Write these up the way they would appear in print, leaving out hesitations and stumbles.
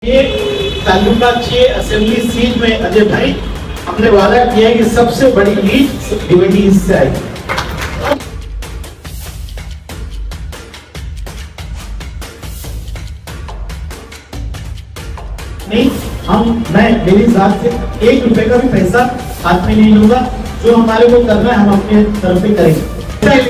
ये taluka 6 assembly seat में अजय भाई हमने वादा किया है कि सबसे बड़ी लीड भिवंडी इससे आएगी। नहीं, मेरी जात से 1 रुपए का भी पैसा हाथ में नहीं लूंगा। जो हमारे को करना है हम अपने तरफ से करेंगे।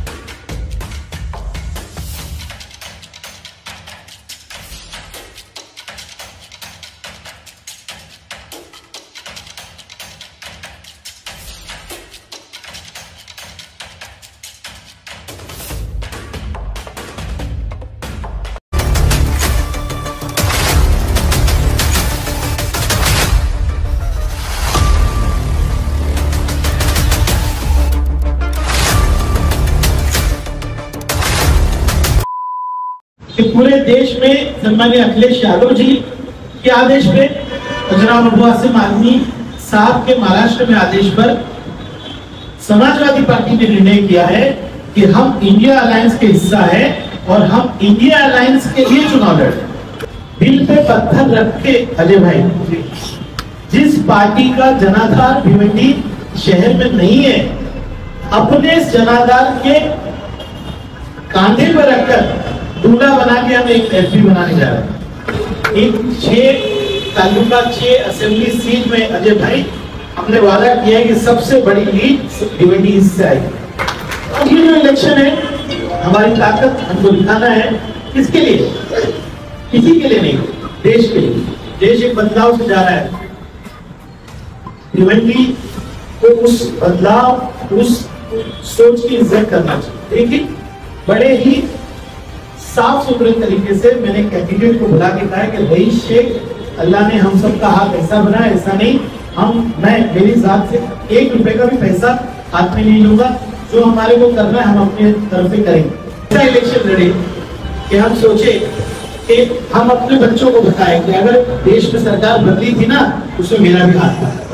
पूरे देश में सम्माननीय अखिलेश यादव जी के आदेश पे जनाब अबू आसिम आदमी साहब के महाराष्ट्र में आदेश पर समाजवादी पार्टी ने निर्णय किया है कि हम इंडिया अलायंस के हिस्सा है और हम इंडिया अलायंस के लिए चुनाव लड़। दिल पे पत्थर रख के अजय भाई, जिस पार्टी का जनाधार भिवंडी शहर में नहीं है, अपने जनाधार के कांधे पर रखकर दूल्हा बना के हम एक एफपी बनाने जा रहे हैं। एक तालुका 6 असेंबली सीट में अजय भाई हमने वादा किया है कि सबसे बड़ी लीड भिवंडी इससे आएगी। अब ये जो इलेक्शन है, हमारी ताकत हमको दिखाना है। किसके लिए? किसी के लिए नहीं, देश के लिए। देश एक बदलाव से जा रहा है। भिवंडी को उस बदलाव, उस सोच की इज्जत करना चाहिए। लेकिन बड़े ही साफ सुथरे तरीके से मैंने कैंडिडेट को बुला के कहा है कि भाई शेख, अल्लाह ने हम सबका हाथ ऐसा बनाया, ऐसा नहीं। मेरी जात से 1 रुपए का भी पैसा हाथ में नहीं लूंगा। जो हमारे को करना है हम अपने तरफ से करेंगे। ऐसा इलेक्शन लड़े कि हम सोचे कि हम अपने बच्चों को बताएं कि अगर देश में सरकार बदली थी ना, उसमें मेरा भी हाथ था।